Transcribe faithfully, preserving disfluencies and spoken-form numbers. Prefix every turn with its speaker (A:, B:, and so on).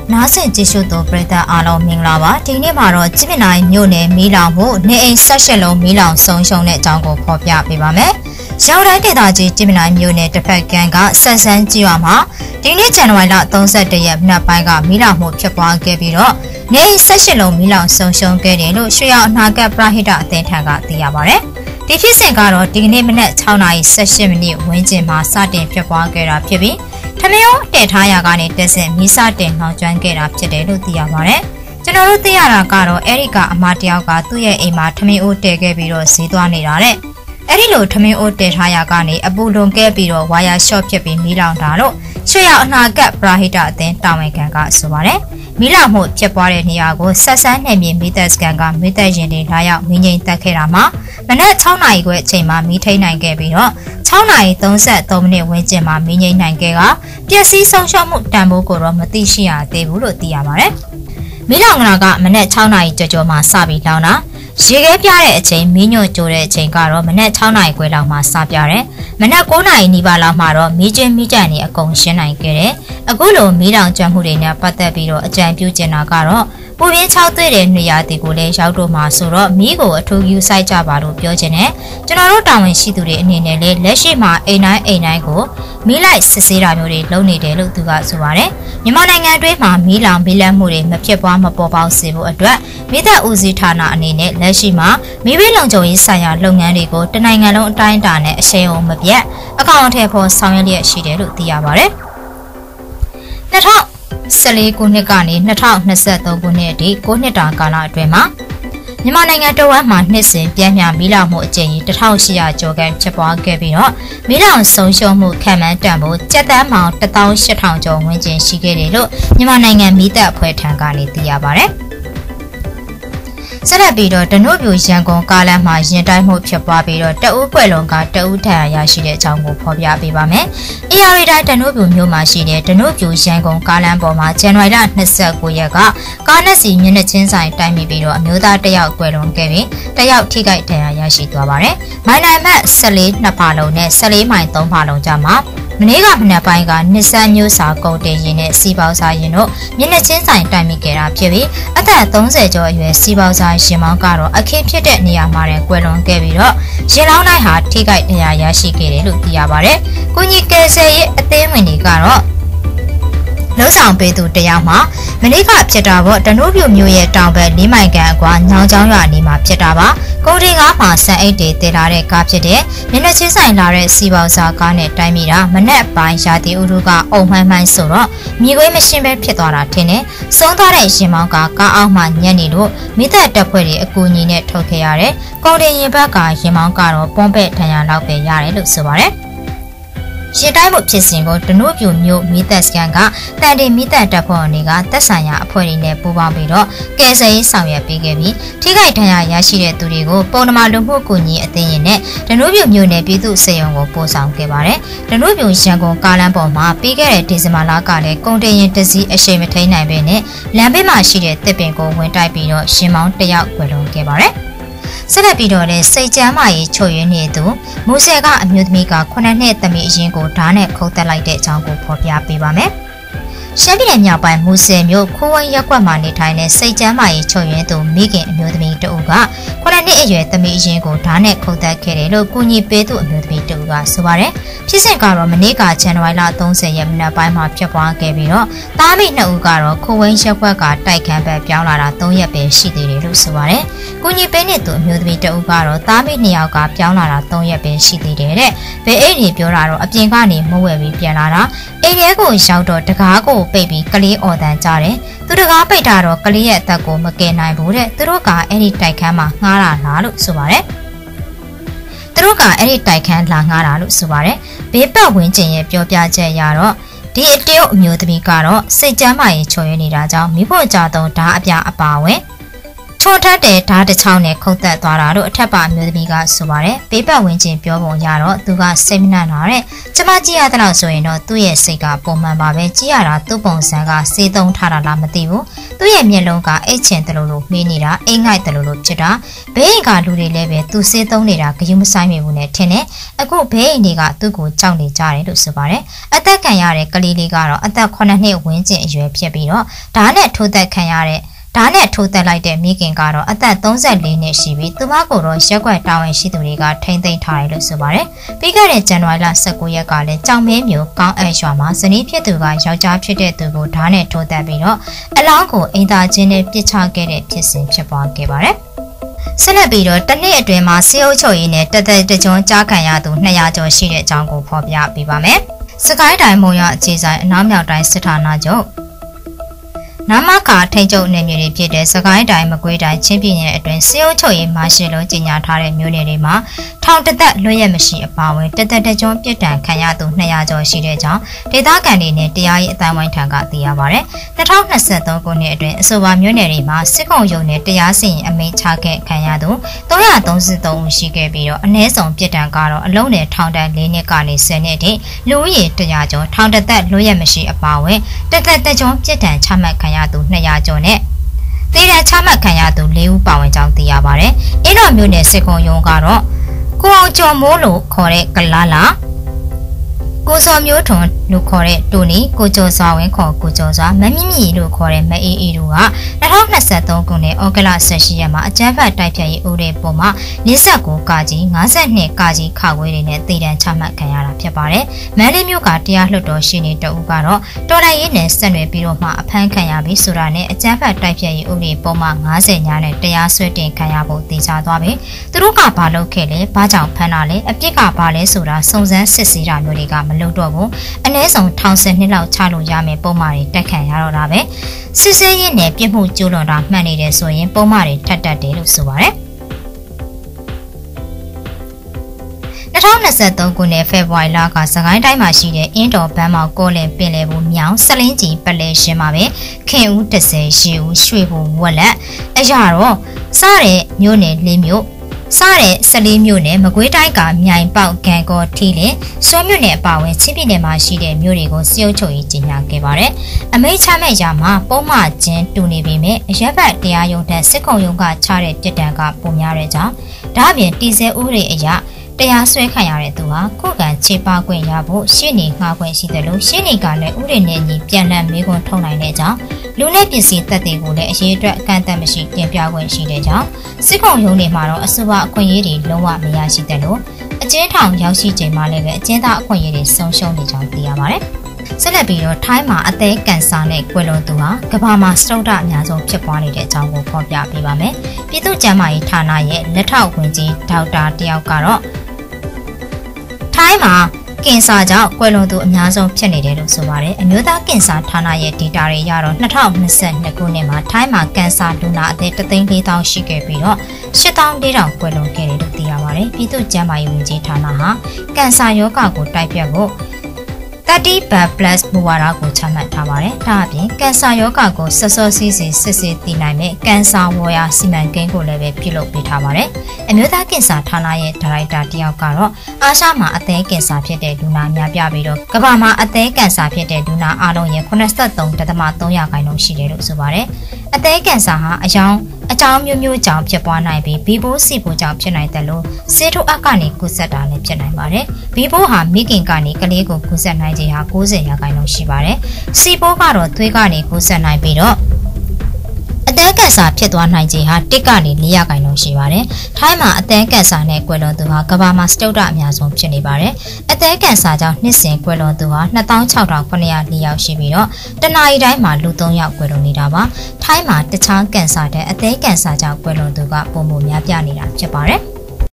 A: နားဆင်ကြည့်ရှုသူပရိသတ်အားလုံးမင်္ဂလာပါဒီနေ့မှာတော့ကြည့်မြင်နိုင်မြို့နယ်မီးလောင်မှုနေအိမ်၁၈လုံးမီးလောင်ဆုံးရှုံးတဲ့အကြောင်းကိုဖော်ပြပေးပါမယ်။ရောက်တိုင်းဒေသကြီးကြည့်မြင်နိုင်မြို့နယ်တစ်ဖက်ကမ်းကဆက်ဆန်းကြီးရွာမှာဒီနေ့ဇန်နဝါရီလ၃၁ရက်နေ့ပိုင်းကမီးလောင်မှုဖြစ်ပွားခဲ့ပြီးတော့နေအိမ်၁၈လုံးမီးလောင်ဆုံးရှုံးခဲ့တယ်လို့ရွှေရောင်အနာဂတ်ပရဟိတအသင်းထံကသိရပါဗျ။ဒီဖြစ်စဉ်ကတော့ဒီကနေ့မနက်၆နာရီ၁၈မိနစ်ဝန်းကျင်မှာစတင်ဖြစ်ပွားခဲ့တာဖြစ်ပြီးထမင်းတည်ထားရာကနေတက်ဆင်မီးစတင်နှောင်ကျွမ်းခဲ့တာဖြစ်တယ်လို့သိရပါတယ်။ကျွန်တော်တို့သိရတာကတော့အဲ့ဒီကအမတယောက်ကသူ့ရဲ့အိမ်မှာထမင်းအိုးတည်ခဲ့ပြီးတော့ဈေးသွားနေတာတဲ့။အဲ့ဒီလိုထမင်းအိုးတည်ထားရာကနေအပူလွန်ခဲ့ပြီးတော့ဝါယာရှော့ဖြစ်ပြီးမီးလောင်တာလို့ရွှေရောင်အနာဂတ်ပရဟိတအသင်းတာဝန်ခံကဆိုပါတယ်။မီးလောင်မှုဖြစ်ပွားတဲ့နေရာကိုဆက်ဆန်းနယ်မြေမီးတပ်စကန်ကမီးတပ်ရင်တွေလာရောက်မီးငြိမ်တက်ခဲ့တာမှာမနက်၆နာရီခွဲအချိန်မှာမီးထိန်းနိုင်ခဲ့ပြီးတော့၆နာရီ၃၃မိနစ်ဝန်းကျင်မှာမီးငြိမ်းနိုင်ခဲ့ကပျက်စီးဆုံးရှုံးမှုတန်ဖိုးကိုတော့မသိရှိရသေးဘူးလို့သိရပါတယ်။မီးလောင်ကနာကမနက်၆နာရီကျော်ကျော်မှာစပြီးလောင်တာရေခဲပြတဲ့အချိန်မီးညွန့်ကြိုတဲ့အချိန်ကတော့မနက်၆နာရီခွဲလောက်မှစပြတယ်။မနက်၉နာရီနီးပါးလောက်မှတော့မီးကျင်းမီးကြံနေအကုန်ရှင်းနိုင်ခဲ့တယ်။အခုလိုမီးလောင်ကျွမ်းမှုတွေနဲ့ပတ်သက်ပြီးတော့အကြံပြုချင်တာကတော့ပူပြင်းချောက်သွေးတဲ့နေရာတီကိုလည်းရောက်တော့မှာဆိုတော့မီးကိုအထူးယူဆိုင်ကြပါလို့ပြောချင်တယ်ကျွန်တော်တို့တာဝန်ရှိသူတွေအနေနဲ့လည်းလက်ရှိမှာအိမ်တိုင်းအိမ်တိုင်းကိုမီးလိုက်စစ်ဆေးတာမျိုးတွေလုပ်နေတယ်လို့သူကဆိုပါတယ်မြန်မာနိုင်ငံအတွင်းမှာမီးလောင်မီးလန့်မှုတွေမဖြစ်ပွားမပေါ်ပေါက်စေဖို့အတွက်မိသက်ဦးစီးဌာနအနေနဲ့လက်ရှိမှာမီးဘေးလုံခြုံရေးဆိုင်ရာလုပ်ငန်းတွေကိုတနိုင်ငံလုံးအတိုင်းအတာနဲ့အရှိန်အဟုန်မပြတ်အကောင့်အထည်ဖော်ဆောင်ရွက်လျက်ရှိတယ်လို့သိရပါတယ်၂၀၁၄ခုနှစ်ကနေ၂၀၂၃ခုနှစ်အထိ၉နှစ်တာကာလအတွင်းမှာမြန်မာနိုင်ငံတဝက်မှာနှစ်စဉ်ပြန်ပြန်မီးလောင်မှုအကြိမ်ကြီးတစ်ထောင်ရှစ်ရာကျော်ခန့်ဖြစ်ပွားခဲ့ပြီးတော့မီးလောင်ဆုံးရှုံးမှုခံမှန်းတန်ဖို့ကျပ်သန်းပေါင်းတစ်သောင်းရှစ်ထောင်ကျော်ဝန်းကျင်ရှိခဲ့တယ်လို့မြန်မာနိုင်ငံမီးတပ်အဖွဲ့ထံကနေသိရပါတယ်။ဆက်လက်ပြီးတော့တနုပြူရန်ကုန်ကားလမ်းမှာရင်တိုင်းမှုဖြစ်ပွားပြီးတော့တအူးပွဲလုံးကတအူးထံရရှိတဲ့အကြောင်းကိုဖော်ပြပေးပါမယ်။အေရီတိုင်းတနုပြူမြို့မှာရှိတဲ့တနုပြူရန်ကုန်ကားလမ်းပေါ်မှာဇန်နဝါရီလ၂၉ရက်ကကားနှစ်စီမျက်နှာချင်းဆိုင်တိုက်မိပြီးတော့အမျိုးသားတယောက်ကွယ်လွန်ခဲ့ပြီးတယောက်ထိခိုက်ဒဏ်ရာရရှိသွားပါတယ်။မိုင်နိုင်မတ်၁၄နှစ်ဖာလုံးနဲ့၁၄မိုင်၃ဖာလုံးကြားမှာမနေ့ကမနက်ပိုင်းကနှစ်ဆန်းမျိုးစာကုန်တင်ရင်နဲ့စီပေါစာရင်တို့မျက်နှာချင်းဆိုင်တိုက်မိခဲ့တာဖြစ်ပြီးအသက်၃၀ကျော်အရွယ်စီပေါစာရင်မောင်းကတော့အခင်းဖြစ်တဲ့နေရာမှာကွယ်လွန်ခဲ့ပြီးတော့ရင်လောင်းတိုင်းဟာထိခိုက်ဒဏ်ရာရရှိခဲ့တယ်လို့သိရပါတယ်။ကိုကြီးကယ်ဆယ်ရေးအသင်းဝင်တွေကတော့လုံဆောင်ပေးသူတယောက်မှာမနေ့ကဖြစ်တာပေါ့တနုပြူမျိုးရဲ့တောင်ဘက်လေးမိုင်ခန့်အကွာညောင်ချောင်းရွာနေမှာဖြစ်တာပါကုန်တင်ကားမှာစံအိတ်တွေတင်လာတဲ့ကားဖြစ်တဲ့မျက်နှာချင်းဆိုင်လာတဲ့စီပေါစာကားနဲ့တိုင်းမိတာမနက်ပိုင်းရာသီဥတုကအုံမှန်မှန်ဆိုတော့မြေခွေးမရှင်းပဲဖြစ်သွားတာထင်တယ်ဆုံးသွားတဲ့ရင်မောင်းကကားအောက်မှညက်နေလို့မိသက်တပ်ဖွဲ့တွေအကူအညီနဲ့ထုတ်ခဲ့ရတယ်ကုန်တင်ရင်ဘက်ကရင်မောင်းကတော့ပွန်ပဲ့ထန်ရလောက်ပဲရတယ်လို့ဆိုပါတယ်ရှင်းတိုင်းမှုဖြစ်စဉ်ကိုတနုပြူမျိုးမီသက်စကန်ကတန်တီမီသက်တပ်ဖွဲ့တွေကသက်ဆိုင်ရာအဖွဲ့တွေနဲ့ပူးပေါင်းပြီးတော့ကယ်ဆယ်ရေးဆောင်ရွက်ပေးခဲ့ပြီးထိခိုက်ဒဏ်ရာရရှိတဲ့သူတွေကိုပုံနှမလူမှုကူညီအသင်းရင်းနဲ့တနုပြူမျိုးနယ်ပြည်သူ့စေယုံကိုပို့ဆောင်ခဲ့ပါတယ်။တနုပြူရန်ကုန်ကားလမ်းပေါ်မှာပြီးခဲ့တဲ့ဒီဇင်ဘာလကလည်းကုန်တင်ရင်တစည်းအရှိန်မထိန်နိုင်ပဲနဲ့လမ်းဘေးမှာရှိတဲ့တစ်ပင်ကိုဝင်တိုက်ပြီးတော့ရှင်မောင်းတယောက်ကွယ်လွန်ခဲ့ပါတယ်။ဆက်လက်ပြီးတော့လည်းစိတ်ကြမ်းမာရေးချုပ်ရင်းနေသူမူဆယ်ကအမျိုးသမီးကခုနှစ်နှစ်သမီးအရင်ကိုဓာတ်နဲ့ခုတ်တက်လိုက်တဲ့အကြောင်းကိုဖော်ပြပေးပါမယ်။ရှမ်းပြည်နယ်မြောက်ပိုင်းမူဆယ်မြို့ခိုးဝိုင်းရပ်ကွက်မှာနေထိုင်တဲ့စိတ်ကြမ်းမာရေးချုပ်ရင်းသူမိခင်အမျိုးသမီးတဦးကခုနှစ်နှစ်အရွယ်သမီးအရင်ကိုဓာတ်နဲ့ခုတ်တက်ခဲ့တယ်လို့ကူညီပေးသူအမျိုးသမီးတဦးကဆိုပါတယ်။ဖြစ်စဉ်ကတော့မနေ့ကဇန်နဝါရီလ၃၀ရက်နေ့ပိုင်းမှာဖြစ်ပွားခဲ့ပြီးတော့တားမိနှစ်ဦးကတော့ခိုးဝိုင်းရပ်ကွက်ကတိုက်ခန်းဘက်ပြောင်းလာတာ၃ရက်ပဲရှိသေးတယ်လို့ဆိုပါတယ်။ကူညီပေးနေသူအမျိုးသမီးတဦးကတော့တားမိနှစ်ယောက်ကပြောင်းလာတာ၃ရက်ပဲရှိသေးတယ်တဲ့။ဘယ်အိတ်တွေပြောတာတော့အပြင်ကနေမဝယ်ပြီးပြန်လာတာအိမ်ထဲကိုရောက်တော့တကားကိုပိတ်ပြီးကလေးအော်တန်ကြတယ်သူတကားပိတ်တာတော့ကလေးရဲ့အသက်ကိုမကယ်နိုင်ဘူးတဲ့သူတို့ကအဲ့ဒီတိုက်ခန်းမှာငှားတာလားလို့ဆိုပါတယ်သူတို့ကအဲ့ဒီတိုက်ခန်းလာငှားတာလို့ဆိုပါတယ်ဘေးပတ်ဝန်းကျင်ရဲ့ပြောပြချက်ရတော့ဒီအတရုတ်အမျိုးသမီးကတော့စိတ်ကြမ်းမာရေးချော်ရနေတာကြောင့်မိဖို့ကြတော့ဓာအပြအပါဝင်ချထွန်ထက်တဲ့ဓာတ်တစ်ချောင်းနဲ့ခုတ်သက်သွားတာတို့အထက်ပါမျိုးသမီးကဆိုပါတယ်ပေးပတ်ဝင်ချင်းပြောပုံရတော့သူကစိတ်မနှံ့တာတဲ့ကျမကြည့်ရတဲ့လောက်ဆိုရင်တော့သူ့ရဲ့စိတ်ကပုံမှန်ပါပဲကြည့်ရတာသူ့ပုံစံကစေးသုံးထားတာလားမသိဘူးသူ့ရဲ့မျက်လုံးကအိတ်ချင်တယ်လို့လို့မေးနေတာအိမ်ငိုက်တယ်လို့လို့ဖြစ်တာဘေးအိမ်ကလူတွေလည်းပဲသူစေးသုံးနေတာဂယုမဆိုင်မိဘူးနဲ့ထင်တယ်အခုဘေးအိမ်တွေကသူ့ကိုကြောက်နေကြတယ်လို့ဆိုပါတယ်အသက်ခံရတဲ့ကလေးလေးကတော့အသက်ခုနှစ်နှစ်ဝန်းကျင်အရွယ်ဖြစ်ပြီးတော့ဓာတ်နဲ့ထိုးသက်ခံရတဲ့ဒါနဲ့ထိုးတက်လိုက်တဲ့မိခင်ကတော့အသက်သုံးဆယ်လေးနှစ်ရှိပြီးသူမကိုတော့ရက်ွက်တာဝန်ရှိသူတွေကထိန်းသိမ်းထားတယ်လို့ဆိုပါတယ်။ပြီးခဲ့တဲ့ဇန်နဝါရီလ၁၉ရက်ကလည်းကြောင်မဲမျိုးကောင်းအရွာမှာဇနီးဖြစ်သူကယောက်ျားဖြစ်တဲ့သူကိုဓာတ်နဲ့ထိုးတက်ပြီးတော့အလောင်းကိုအိမ်သားချင်းနဲ့ပစ်ချခဲ့တဲ့ဖြစ်စဉ်ဖြစ်ပွားခဲ့ပါတယ်။ဆက်လက်ပြီးတော့တနေ့အတွင်းမှာစေအုပ်ချုပ်ရေးနဲ့တသက်တကြွကြားခံရသူနှစ်ရာကျော်ရှိတဲ့အကြောင်းကိုဖော်ပြပေးပါမယ်။စကိုင်းတိုင်းမုံရအခြေဆိုင်အနောက်မြောက်တိုင်းစစ်ဌာနချုပ်နာမကာထိန်ကျုပ်နယ်မြေတွေဖြစ်တဲ့စကိုင်းတိုင်းမကွေးတိုင်းချင်းပြည်နယ်အတွင်းစေအုပ်ချုပ်ရေးမာရှယ်လုံးကြီးညာထားတဲ့မြို့နယ်တွေမှာထောင်တသက်လွတ်ရက်မရှိအပါအဝင်တသက်တကြွပြစ်ဒဏ်ခံရသူနှစ်ရာကျော်ရှိတဲ့ကြောင်းဒေသခံတွေနဲ့တရားရေးအတိုင်းဝိုင်းထံကသိရပါဗျ။၂၀၂၃ခုနှစ်အတွင်းအဆိုပါမြို့နယ်တွေမှာစစ်ကောင်ရုံးနဲ့တရားစီရင်အမိန့်ချခဲ့ခံရသူ၃၃၃ဦးရှိခဲ့ပြီးတော့အနည်းဆုံးပြစ်ဒဏ်ကတော့အလုံးနဲ့ထောင်ဒဏ်၄နှစ်ကနေ၁၀နှစ်ထိလူဦးရေတစ်ရာကျော်ထောင်တသက်လွတ်ရက်မရှိအပါအဝင်တသက်တကြွပြစ်ဒဏ်ချမှတ်ခံရသူနှစ်ရာကျော်နဲ့သေဒဏ်ချမှတ်ခံရသူ၄ဦးပါဝင်ကြောင်းသိရပါတယ်။အင်းတော်မြို့နယ်စစ်ကုံရုံးကတော့ကိုအောင်ကျော်မိုးလို့ခေါ်တဲ့ကလာလာကိုစောမျိုးထွန်းလို့ခေါ်တဲ့တူနီကိုကျော်စွာဝင်းခေါ်ကိုကျော်စွာမမြင့်မြင့်လို့ခေါ်တဲ့မအေးအေးတို့က၂၀၂၃ခုနှစ်ဩဂုတ်လ၁၈ရက်မှာအကြမ်းဖက်တိုက်ဖျက်ရေးဥပဒေပုံမှာ၄၉ကာကြီး၅၂ကာကြီးခါခွေးတွေနဲ့တည်တံချမှတ်ခံရတာဖြစ်ပါတယ်။မန္တလေးမြို့ကတရားလွှတ်တော်ရှိနေတဦးကတော့တော်လှန်ရေးနဲ့ဆက်နွယ်ပြီးတော့မှအဖမ်းခံရပြီးဆိုတာနဲ့အကြမ်းဖက်တိုက်ဖျက်ရေးဥပဒေပုံမှာ၅၀ညနဲ့တရားစွဲတင်ခံရဖို့တည်ကြသွားပြီ။သူတို့ကဘာလုပ်ခဲ့လဲဘာကြောင့်ဖမ်းတာလဲအပြစ်ကဘာလဲဆိုတာစုံစမ်းစစ်ဆေးတာမျိုးတွေကမလုပ်တော့ဘူး။အနည်းဆုံးထောင်ဆယ်နှစ်လောက်ချလို့ရမယ်ပုံမှားတွေတက်ခံရတော့တာပဲစစ်ဆေးရေးနဲ့ပြစ်မှုကျူးလွန်တာမှန်နေတယ်ဆိုရင်ပုံမှားတွေထပ်တက်တယ်လို့ဆိုပါတယ်၂၀၂၃ခုနှစ်ဖေဖော်ဝါရီလကစကိုင်းတိုင်းမှာရှိတဲ့အင်းတော်ဘန်းမောက်ကောလင်ပင်လယ်ဘူးမြောင်စလင်းကြီးပလဲရှင်းမှာပဲခင်ဦး၁၀ရှည်ဦးရွှေဘူးဝက်လက်အရာတော့စတဲ့မြို့နယ်လေးမြို့စတဲ့ဆလေးမြို့နယ်မကွေးတိုင်းကမြိုင်ပေါက်ဂံကောထီလင်စွဲမြို့နယ်အပါအဝင်ချင်းပြည်နယ်မှာရှိတဲ့မြို့တွေကိုစီအုပ်ချုပ်ရေးကြီးညာခဲ့ပါတယ်။အမိန့်ချမဲ့ရမှာပုံမှန်ချင်းတူနေပေမဲ့အရက်ဘတ်တရားရုံးထက်စစ်ခုံရုံးကချတဲ့ပြစ်ဒဏ်ကပိုများတဲ့ကြောင်းဒါ့အပြင်တီဆဲဥပဒေအရတရားစွဲခံရတဲ့သူဟာခုခံခြေပခွင့်ရဖို့ရှေ့နေငှားခွင့်ရှိတယ်လို့ရှေ့နေကလည်းဥပဒေနဲ့ညီပြန်လည်မေးခွန်းထုတ်နိုင်တဲ့ကြောင်းလူနဲ့ပစ္စည်းသက်သေကိုလည်းအရေးအတွက်အကန့်အသတ်မရှိတင်ပြခွင့်ရှိတဲ့ကြောင်းစစ်ကောင်ရုံးတွေမှာတော့အဆိုပါအခွင့်အရေးတွေလုံးဝမရရှိတဲ့လို့အကျဉ်းထောင်ရောက်ရှိချိန်မှာလည်းပဲအကျဉ်းသားအခွင့်အရေးတွေဆုံးရှုံးနေကြောင်းသိရပါတယ်။ဆက်လက်ပြီးတော့ထိုင်းမှာအသေးကန်ဆာနဲ့ကွယ်လွန်သူဟာကမ္ဘာမှာစတုတ္ထအများဆုံးဖြစ်ပွားနေတဲ့အကြောင်းကိုဖော်ပြပေးပါမယ်။ပြည်သူ့ကျန်းမာရေးဌာနရဲ့လက်ထောက်ဝန်ကြီးဒေါက်တာတယောက်ကတော့ထိုင်းမှာကင်ဆာကြောင့်ကွယ်လွန်သူအများဆုံးဖြစ်နေတယ်လို့ဆိုပါတယ်။အမျိုးသားကင်ဆာဌာနရဲ့ data တွေရတော့၂၀၂၂ခုနှစ်မှာထိုင်းမှာကင်ဆာလူနာအသက်တစ်သိန်းလေးသောင်းရှိခဲ့ပြီးတော့ရှစ်သောင်းလေးထောင်ကွယ်လွန်ခဲ့တယ်လို့သိရပါတယ်။ပြည်သူ့ကျန်းမာရေးဝန်ကြီးဌာနဟာကင်ဆာရောဂါကိုတိုက်ပြဖို့သirty bar plus မူဝါဒကိုချမှတ်ထားပါတယ်။ဒါအပြင်ကင်ဆာရောဂါကိုဆက်စောစီးစီစစ်စစ်သိနိုင်မဲ့ကင်ဆာဝေါ်ရာစီမံကိန်းကိုလည်းပဲပြုလုပ်ပေးထားပါတယ်။အမျိုးသားကင်ဆာဌာနရဲ့ဒါရိုက်တာတယောက်ကတော့အာရှမှာအသေးကင်ဆာဖြစ်တဲ့လူနာများပြပြီးတော့ကမ္ဘာမှာအသေးကင်ဆာဖြစ်တဲ့လူနာအလုံးရဲ့eighty-three point threeရာခိုင်နှုန်းရှိတယ်လို့ဆိုပါတယ်။အသေးကင်ဆာဟာအယောင်အကြောင်းမျိုးမျိုးကြောင့်ဖြစ်ပွားနိုင်ပြီးဘီဘိုးစီဘိုးကြောင့်ဖြစ်နိုင်တယ်လို့ဆေးထိုးအပ်ကနေကူးစက်တာလည်းဖြစ်နိုင်ပါတယ်။ဘီဘိုးဟာမိခင်ကနေကလေးကိုကူးစက်နိုင်ခြင်းဟာninetyရာခိုင်နှုန်းရှိပါတယ်။စီဘိုးကတော့သွေးကနေကူးစက်နိုင်ပြီးတော့အသည်းကင်ဆာဖြစ်သွားနိုင်ခြင်းဟာတစ်ကနေ၄ရာခိုင်နှုန်းရှိပါတယ်။ထိုင်းမှာအသည်းကင်ဆာနဲ့ကွယ်လွန်သူဟာကမ္ဘာမှာစတုတ္ထအများဆုံးဖြစ်နေပါတယ်။အသည်းကင်ဆာကြောင့်နှစ်စဉ်ကွယ်လွန်သူဟာtwo thousand six thousand nine hundred fourယောက်ရှိပြီးတော့တနအီတိုင်းမှာလူthreeယောက်ကွယ်လွန်နေတာပါ။ထိုင်းမှာတခြားကင်ဆာတဲ့အသည်းကင်ဆာကြောင့်ကွယ်လွန်သူကပုံမှန်များပြနေတာဖြစ်ပါတယ်။